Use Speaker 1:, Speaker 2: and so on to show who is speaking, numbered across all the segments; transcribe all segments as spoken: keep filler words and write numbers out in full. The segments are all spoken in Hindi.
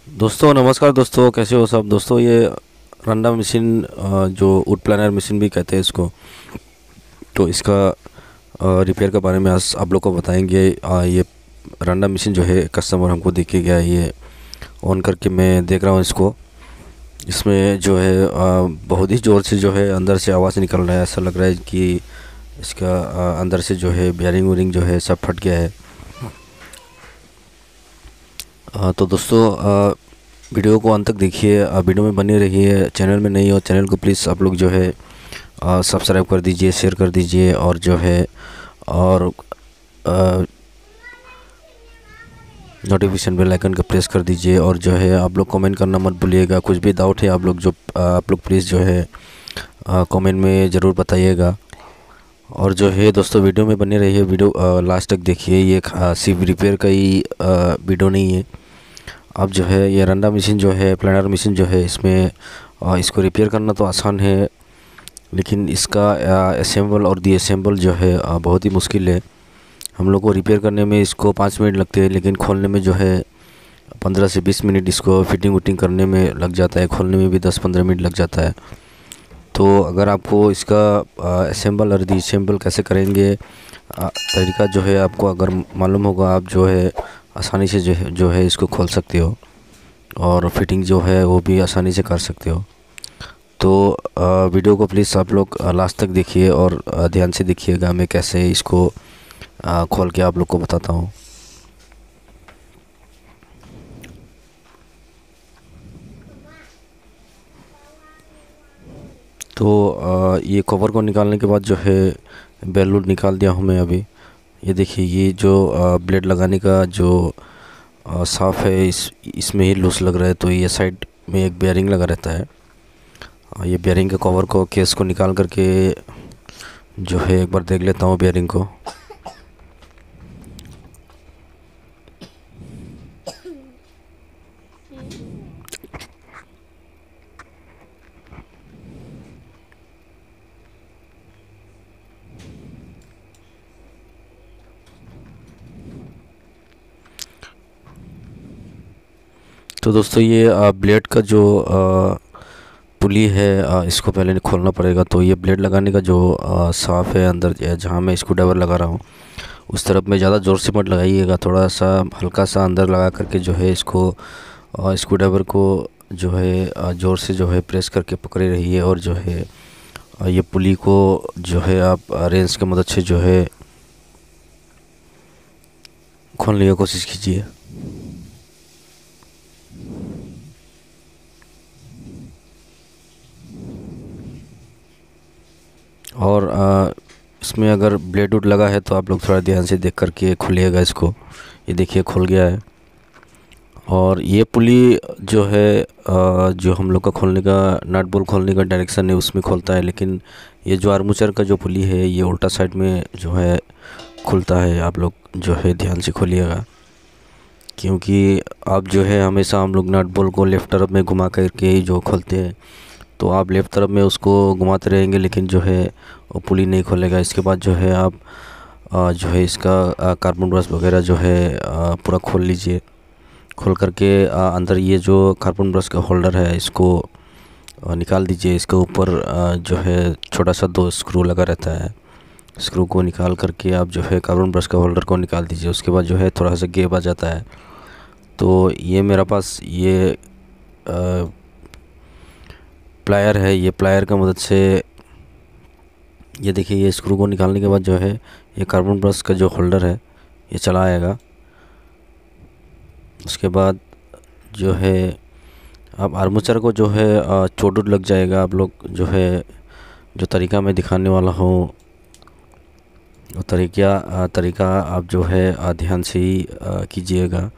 Speaker 1: दोस्तों नमस्कार। दोस्तों कैसे हो सब। दोस्तों ये रंडा मशीन, अ, जो वुड प्लानर मशीन भी कहते हैं इसको, तो इसका रिपेयर के बारे में आज आप लोग को बताएंगे। अ, ये रंडा मशीन जो है कस्टमर हमको दे के गया है, ये ऑन करके मैं देख रहा हूँ इसको। इसमें जो है अ, बहुत ही ज़ोर से जो है अंदर से आवाज़ निकल रहा है। ऐसा लग रहा है कि इसका अ, अंदर से जो है बेयरिंग वेयरिंग जो है सब फट गया है। अ, तो दोस्तों अ, वीडियो को अंत तक देखिए, अ, वीडियो में बने रहिए। चैनल में नहीं हो चैनल को प्लीज़ आप लोग जो है सब्सक्राइब कर दीजिए, शेयर कर दीजिए और जो है और नोटिफिकेशन बेल आइकन का प्रेस कर दीजिए। और जो है आप लोग कमेंट करना मत भूलिएगा। कुछ भी डाउट है आप लोग जो अ, आप लोग प्लीज़ जो है कमेंट में ज़रूर बताइएगा। और जो है दोस्तों वीडियो में बने रहिए, वीडियो लास्ट तक देखिए। ये अ, सिर्फ रिपेयर का ही अ, वीडियो नहीं है। अब जो है ये रंडा मशीन जो है प्लानर मशीन जो है, इसमें अ, इसको रिपेयर करना तो आसान है, लेकिन इसका असेंबल और डी असेंबल जो है अ, बहुत ही मुश्किल है। हम लोग को रिपेयर करने में इसको पाँच मिनट लगते हैं, लेकिन खोलने में जो है पंद्रह से बीस मिनट इसको फिटिंग विटिंग करने में लग जाता है। खोलने में भी दस पंद्रह मिनट लग जाता है। तो अगर आपको इसका असेंबल और डी असेंबल कैसे करेंगे अ, तरीका जो है आपको अगर मालूम होगा, आप जो है आसानी से जो है जो है इसको खोल सकते हो और फिटिंग जो है वो भी आसानी से कर सकते हो। तो अ, वीडियो को प्लीज़ आप लोग लास्ट तक देखिए और अ, ध्यान से देखिएगा। मैं कैसे इसको अ, खोल के आप लोग को बताता हूँ। तो अ, ये कवर को निकालने के बाद जो है बेल वुड निकाल दिया हूँ मैं अभी। ये देखिए, ये जो अ, ब्लेड लगाने का जो अ, साफ है, इस इसमें ही लूज लग रहा है। तो ये साइड में एक बेयरिंग लगा रहता है। अ, ये बेयरिंग के कवर को, केस को निकाल करके जो है एक बार देख लेता हूँ बेयरिंग को। तो दोस्तों ये अ, ब्लेड का जो अ, पुली है, अ, इसको पहले खोलना पड़ेगा। तो ये ब्लेड लगाने का जो अ, साफ है अंदर, जहाँ मैं स्क्रू ड्राइवर लगा रहा हूँ उस तरफ में ज़्यादा ज़ोर से मत लगाइएगा। थोड़ा सा हल्का सा अंदर लगा करके जो है इसको स्क्रू ड्राइवर को जो है अ, ज़ोर से जो है प्रेस करके पकड़े रहिए। और जो है अ, ये पुली को जो है आप रेंच की मदद से जो है खोलने की कोशिश कीजिए। और अ, इसमें अगर ब्लेड वुड लगा है तो आप लोग थोड़ा ध्यान से देख करके खोलिएगा इसको। ये देखिए खुल गया है। और ये पुली जो है अ, जो हम लोग का खोलने का नट बोल्ट खोलने का डायरेक्शन है उसमें खोलता है, लेकिन ये जो आर्मूचर का जो पुली है ये उल्टा साइड में जो है खुलता है। आप लोग जो है ध्यान से खोलिएगा, क्योंकि आप जो है हमेशा हम लोग नट बोल्ट को लेफ़्ट तरफ में घुमा करके ही जो खोलते हैं। तो आप लेफ़्ट तरफ में उसको घुमाते रहेंगे, लेकिन जो है वो पुली नहीं खोलेगा। इसके बाद जो है आप अ, जो है इसका अ, कार्बन ब्रश वगैरह जो है अ, पूरा खोल लीजिए। खोल करके अ, अंदर ये जो कार्बन ब्रश का होल्डर है इसको अ, निकाल दीजिए। इसके ऊपर अ, जो है छोटा सा दो स्क्रू लगा रहता है। स्क्रू को निकाल करके आप जो है कार्बन ब्रश का होल्डर को निकाल दीजिए। उसके बाद जो है थोड़ा सा गैप आ जाता है। तो ये मेरा पास ये प्लायर है। ये प्लायर की मदद से ये देखिए, ये स्क्रू को निकालने के बाद जो है ये कार्बन ब्रश का जो होल्डर है ये चला आएगा। उसके बाद जो है अब आर्मूचर को जो है अ, चोट वोट लग जाएगा। आप लोग जो है जो तरीका मैं दिखाने वाला हूँ वो तरीका अ, तरीका आप जो है अ, ध्यान से ही अ, कीजिएगा।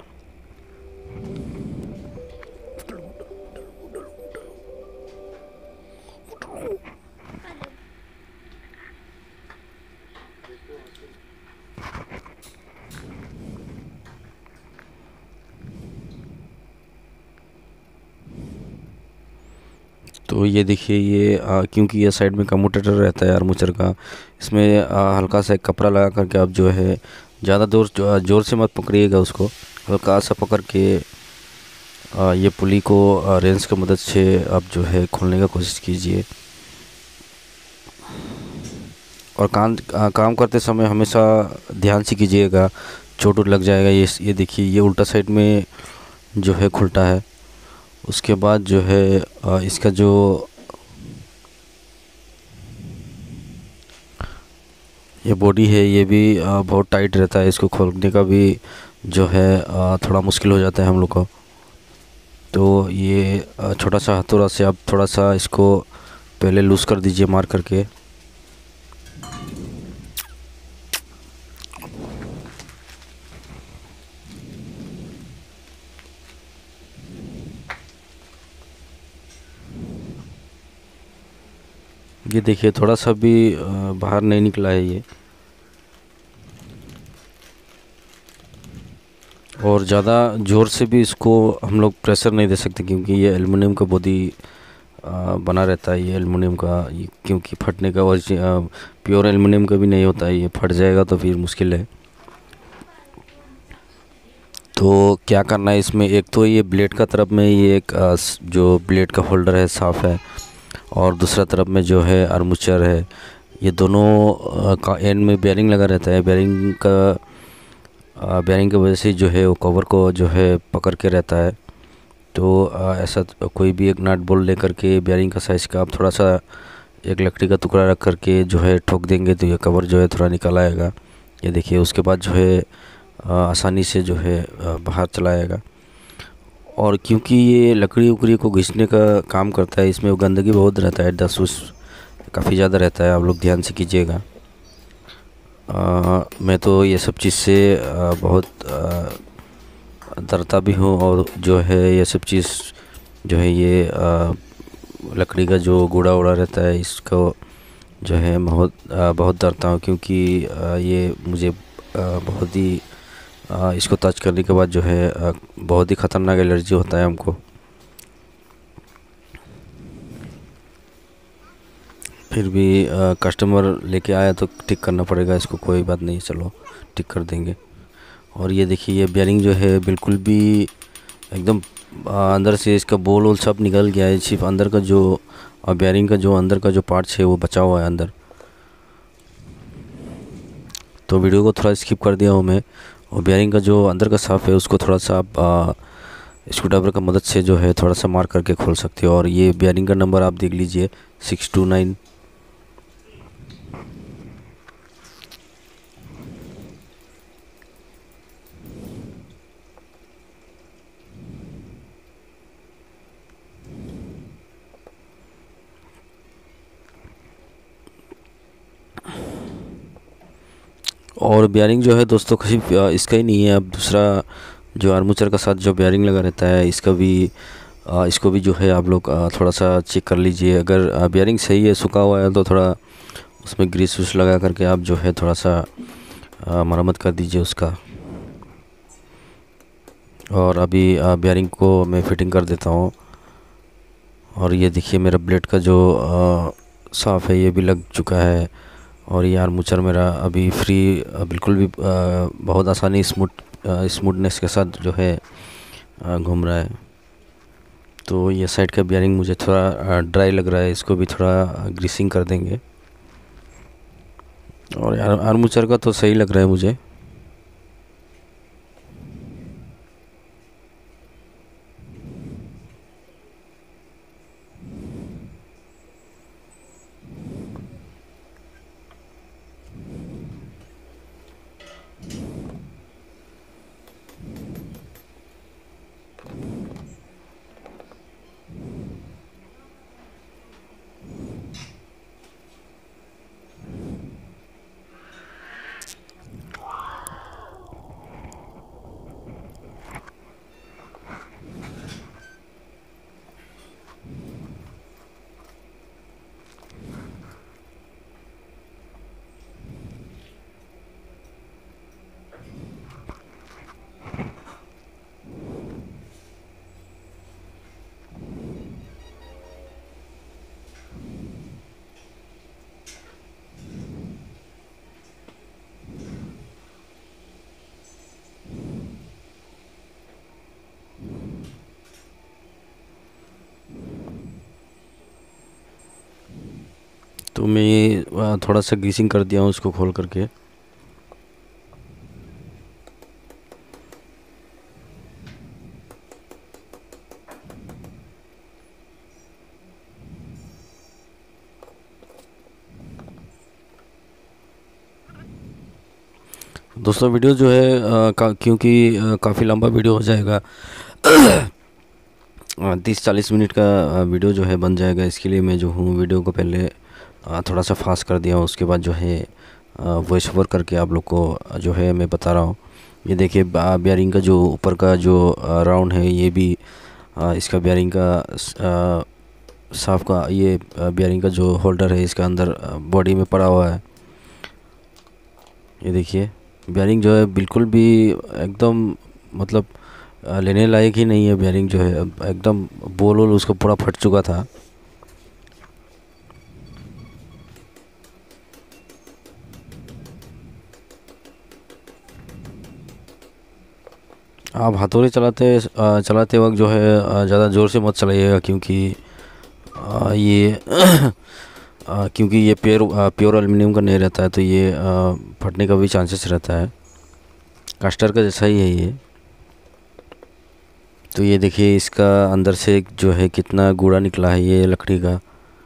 Speaker 1: तो ये देखिए, ये अ, क्योंकि ये साइड में कम्यूटेटर रहता है आर्मूचर का, इसमें अ, हल्का सा एक कपड़ा लगा करके आप जो है ज़्यादा जोर ज़ोर से मत पकड़िएगा उसको। हल्का सा पकड़ के आ, ये पुली को आ, रेंच की मदद से आप जो है खोलने का कोशिश कीजिए। और काम आ, काम करते समय हमेशा ध्यान से कीजिएगा, चोट वोट लग जाएगा। ये ये देखिए, ये उल्टा साइड में जो है खुलता है। उसके बाद जो है आ, इसका जो ये बॉडी है ये भी आ, बहुत टाइट रहता है। इसको खोलने का भी जो है आ, थोड़ा मुश्किल हो जाता है हम लोग को। तो ये आ, छोटा सा हथौड़ा से आप थोड़ा सा इसको पहले लूज़ कर दीजिए, मार करके। ये देखिए, थोड़ा सा भी आ, बाहर नहीं निकला है ये। और ज़्यादा ज़ोर से भी इसको हम लोग प्रेशर नहीं दे सकते, क्योंकि ये एल्युमिनियम का बॉडी बना रहता है। ये एल्युमिनियम का ये क्योंकि फटने का वजह प्योर एल्युमिनियम का भी नहीं होता है। ये फट जाएगा तो फिर मुश्किल है। तो क्या करना है इसमें, एक तो ये ब्लेड का तरफ में ये एक आ, स- जो ब्लेड का होल्डर है साफ़ है। और दूसरा तरफ में जो है आर्मूचर है। ये दोनों आ, का एंड में बेयरिंग लगा रहता है। बेयरिंग का आ, बेयरिंग की वजह से जो है वो कवर को जो है पकड़ के रहता है। तो आ, ऐसा तो कोई भी एक नट बोल्ट लेकर के बेयरिंग का साइज़ का आप थोड़ा सा एक लकड़ी का टुकड़ा रख करके जो है ठोक देंगे तो ये कवर जो है थोड़ा निकल आएगा। ये देखिए, उसके बाद जो है आ, आसानी से जो है आ, बाहर चला आएगा। और क्योंकि ये लकड़ी उकड़ी को घिसने का काम करता है, इसमें वो गंदगी बहुत रहता है, डस्ट उस्ट काफ़ी ज़्यादा रहता है। आप लोग ध्यान से कीजिएगा। आ, मैं तो ये सब चीज़ से आ, बहुत आ, डरता भी हूँ। और जो है ये सब चीज़ जो है ये आ, लकड़ी का जो कूड़ा उड़ा रहता है इसको जो है बहुत आ, बहुत डरता हूँ। क्योंकि आ, ये मुझे आ, बहुत ही आ, इसको टच करने के बाद जो है आ, बहुत ही ख़तरनाक एलर्जी होता है हमको। फिर भी आ, कस्टमर लेके आया तो ठीक करना पड़ेगा इसको, कोई बात नहीं, चलो ठीक कर देंगे। और ये देखिए, ये बेयरिंग जो है बिल्कुल भी एकदम आ, अंदर से इसका बोल वोल सब निकल गया है। सिर्फ अंदर का जो बेयरिंग का जो अंदर का जो पार्ट्स है वो बचा हुआ है अंदर। तो वीडियो को थोड़ा स्किप कर दिया हूँ मैं। और बेयरिंग का जो अंदर का साफ़ है उसको थोड़ा सा आप स्क्रू ड्राइवर का मदद से जो है थोड़ा सा मार करके खोल सकते हो। और ये बेयरिंग का नंबर आप देख लीजिए, सिक्स टू नाइन। और बेयरिंग जो है दोस्तों सिर्फ अ, इसका ही नहीं है, अब दूसरा जो आर्मूचर का साथ जो बेयरिंग लगा रहता है इसका भी अ, इसको भी जो है आप लोग अ, थोड़ा सा चेक कर लीजिए। अगर अ, बेयरिंग सही है, सूखा हुआ है, तो थोड़ा उसमें ग्रीस व्रीस लगा करके आप जो है थोड़ा सा अ, मरम्मत कर दीजिए उसका। और अभी अ, बेयरिंग को मैं फिटिंग कर देता हूँ। और ये देखिए, मेरा ब्लेड का जो अ, साफ़ है ये भी लग चुका है। और ये आर्मूचर मेरा अभी फ्री अ, बिल्कुल भी अ, बहुत आसानी स्मूथ स्मूथनेस के साथ जो है अ, घूम रहा है। तो ये साइड का बेयरिंग मुझे थोड़ा ड्राई लग रहा है, इसको भी थोड़ा ग्रीसिंग कर देंगे। और यार आर्मूचर का तो सही लग रहा है मुझे। तो मैं आ, थोड़ा सा ग्रीसिंग कर दिया हूँ उसको खोल करके। दोस्तों वीडियो जो है आ, का, क्योंकि काफ़ी लंबा वीडियो हो जाएगा, तीस चालीस मिनट का आ, वीडियो जो है बन जाएगा, इसके लिए मैं जो हूँ वीडियो को पहले आ, थोड़ा सा फास्ट कर दिया हूँ। उसके बाद जो है वॉइस ओवर करके आप लोग को जो है मैं बता रहा हूँ। ये देखिए बेयरिंग का जो ऊपर का जो राउंड है, ये भी आ, इसका बेयरिंग का आ, साफ का ये बेयरिंग का जो होल्डर है इसका अंदर बॉडी में पड़ा हुआ है। ये देखिए बेयरिंग जो है बिल्कुल भी एकदम मतलब आ, लेने लायक ही नहीं है। बेयरिंग जो है एकदम बोल वोल उसका पूरा फट चुका था। आप हथौड़ी चलाते आ, चलाते वक्त जो है ज़्यादा ज़ोर से मत चलाइएगा, क्योंकि आ, ये आ, क्योंकि ये प्योर प्योर एल्युमिनियम का नहीं रहता है, तो ये आ, फटने का भी चांसेस रहता है। कास्टर का जैसा ही है ये। तो ये देखिए इसका अंदर से जो है कितना गूढ़ा निकला है ये लकड़ी का।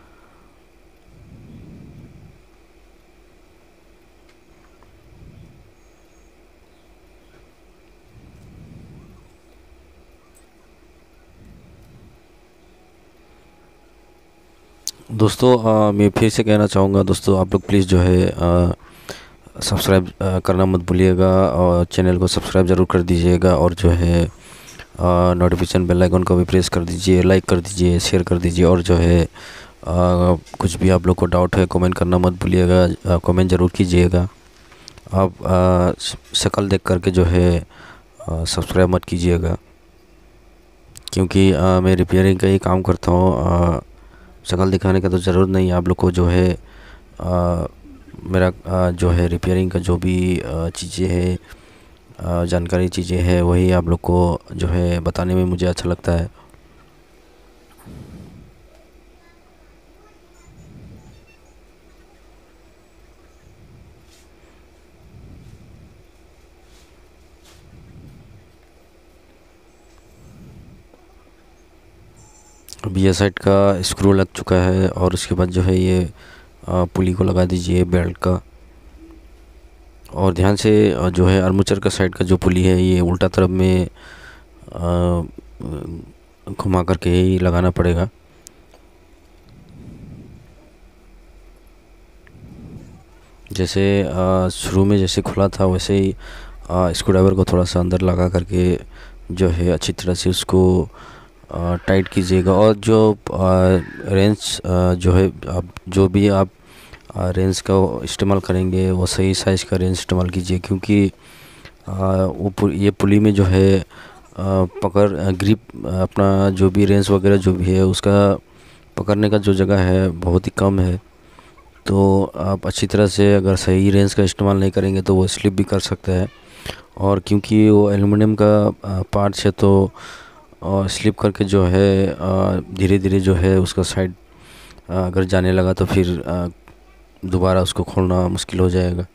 Speaker 1: दोस्तों आ, मैं फिर से कहना चाहूँगा दोस्तों, आप लोग प्लीज़ जो है सब्सक्राइब करना मत भूलिएगा और चैनल को सब्सक्राइब ज़रूर कर दीजिएगा, और जो है नोटिफिकेशन बेल आइकन को भी प्रेस कर दीजिए, लाइक कर दीजिए, शेयर कर दीजिए। और जो है आ, कुछ भी आप लोग को डाउट है कमेंट करना मत भूलिएगा, कमेंट ज़रूर कीजिएगा। आप आ, शक्ल देख करके जो है सब्सक्राइब मत कीजिएगा, क्योंकि आ, मैं रिपेयरिंग का ही काम करता हूँ। शक्ल दिखाने का तो ज़रूरत नहीं है। आप लोग को जो है आ, मेरा आ, जो है रिपेयरिंग का जो भी चीज़ें है, जानकारी चीज़ें हैं, वही आप लोग को जो है बताने में मुझे अच्छा लगता है। अब ये साइड का स्क्रू लग चुका है, और उसके बाद जो है ये पुली को लगा दीजिए बेल्ट का। और ध्यान से जो है आर्मेचर का साइड का जो पुली है ये उल्टा तरफ में घुमा करके ही लगाना पड़ेगा। जैसे शुरू में जैसे खुला था वैसे ही स्क्रू ड्राइवर को थोड़ा सा अंदर लगा करके जो है अच्छी तरह से उसको टाइट कीजिएगा। और जो रेंच जो है आप जो भी आप रेंज का इस्तेमाल करेंगे वो सही साइज़ का रेंज इस्तेमाल कीजिए, क्योंकि वो ये पुली में जो है पकड़ ग्रिप अपना जो भी रेंज वगैरह जो भी है उसका पकड़ने का जो जगह है बहुत ही कम है। तो आप अच्छी तरह से अगर सही रेंज का इस्तेमाल नहीं करेंगे तो वो स्लिप भी कर सकता है। और क्योंकि वो एल्युमिनियम का पार्ट्स है तो स्लिप करके जो है धीरे धीरे जो है उसका साइड अगर जाने लगा तो फिर दोबारा उसको खोलना मुश्किल हो जाएगा।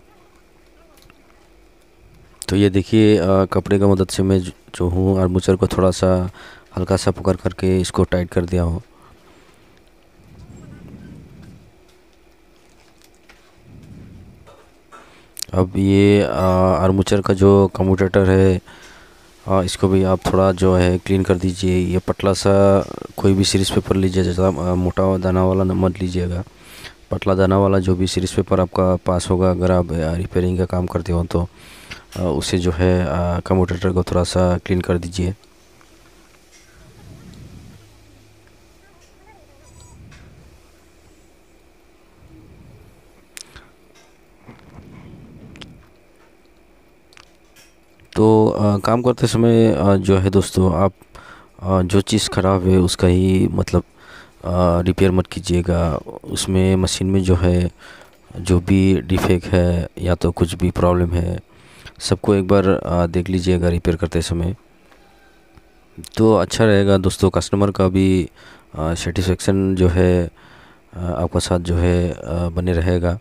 Speaker 1: तो ये देखिए कपड़े का मदद से मैं जो हूँ आर्मेचर को थोड़ा सा हल्का सा पकड़ करके इसको टाइट कर दिया हूँ। अब ये आर्मेचर का जो कम्यूटेटर है आ, इसको भी आप थोड़ा जो है क्लीन कर दीजिए। ये पतला सा कोई भी सीरीज पेपर लीजिए, ज़्यादा मोटा दाना वाला मत लीजिएगा। पतला दाना वाला जो भी सीरीज पेपर आपका पास होगा अगर आप रिपेयरिंग का काम करते हो तो उसे जो है कम्यूटेटर को थोड़ा सा क्लीन कर दीजिए। तो आ, काम करते समय आ, जो है दोस्तों आप आ, जो चीज़ ख़राब है उसका ही मतलब रिपेयर मत कीजिएगा। उसमें मशीन में जो है जो भी डिफेक्ट है या तो कुछ भी प्रॉब्लम है सबको एक बार आ, देख लीजिएगा रिपेयर करते समय, तो अच्छा रहेगा दोस्तों। कस्टमर का भी सेटिस्फेक्शन जो है आपका साथ जो है बने रहेगा।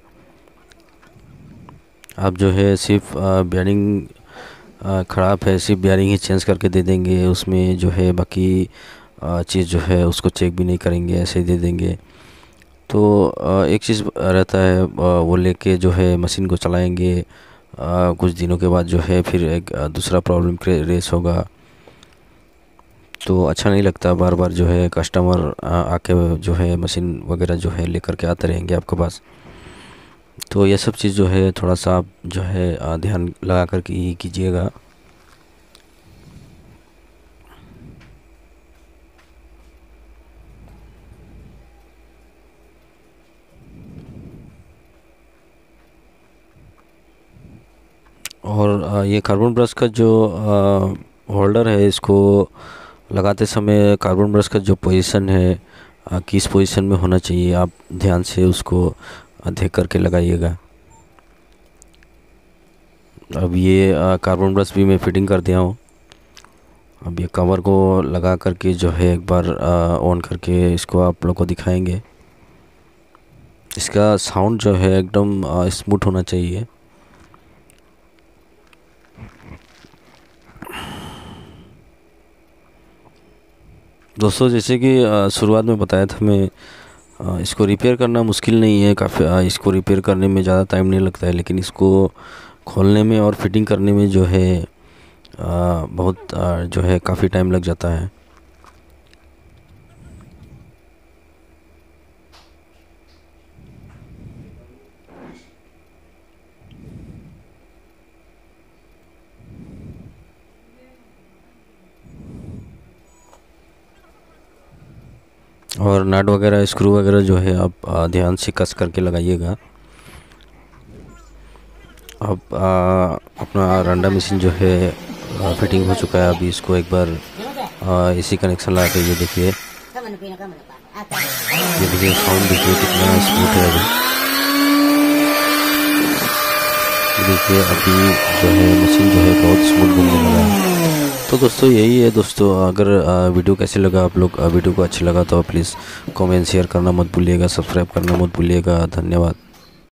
Speaker 1: आप जो है सिर्फ बेयरिंग ख़राब है, सिर्फ बेयरिंग ही चेंज करके दे देंगे, उसमें जो है बाकी चीज़ जो है उसको चेक भी नहीं करेंगे, ऐसे ही दे देंगे। तो एक चीज़ रहता है, वो लेके जो है मशीन को चलाएंगे, कुछ दिनों के बाद जो है फिर एक दूसरा प्रॉब्लम रेस होगा। तो अच्छा नहीं लगता, बार बार जो है कस्टमर आके जो है मशीन वगैरह जो है लेकर के आते रहेंगे आपके पास। तो ये सब चीज़ जो है थोड़ा सा आप जो है ध्यान लगा कर के कीजिएगा। और ये कार्बन ब्रश का जो होल्डर है, इसको लगाते समय कार्बन ब्रश का जो पोजीशन है, किस पोजीशन में होना चाहिए, आप ध्यान से उसको देख करके लगाइएगा। अब ये कार्बन ब्रश भी मैं फिटिंग कर दिया हूँ। अब ये कवर को लगा करके जो है एक बार ऑन करके इसको आप लोग को दिखाएंगे। इसका साउंड जो है एकदम स्मूथ होना चाहिए। दोस्तों, जैसे कि शुरुआत में बताया था मैं, इसको रिपेयर करना मुश्किल नहीं है, काफ़ी इसको रिपेयर करने में ज़्यादा टाइम नहीं लगता है, लेकिन इसको खोलने में और फिटिंग करने में जो है बहुत जो है काफ़ी टाइम लग जाता है। और नट वगैरह स्क्रू वगैरह जो है आप ध्यान से कस करके लगाइएगा। अब अपना रंडा मशीन जो है फिटिंग हो चुका है। अभी इसको एक बार एसी कनेक्शन लगा के ये देखिए, ये देखिए साउंड देखिए कितना स्मूथ है। अभी देखिए अभी जो है मशीन जो है बहुत स्मूथ घूमने लगा है। तो दोस्तों यही है दोस्तों, अगर वीडियो कैसे लगा, आप लोग वीडियो को अच्छा लगा तो प्लीज़ कमेंट शेयर करना मत भूलिएगा, सब्सक्राइब करना मत भूलिएगा। धन्यवाद।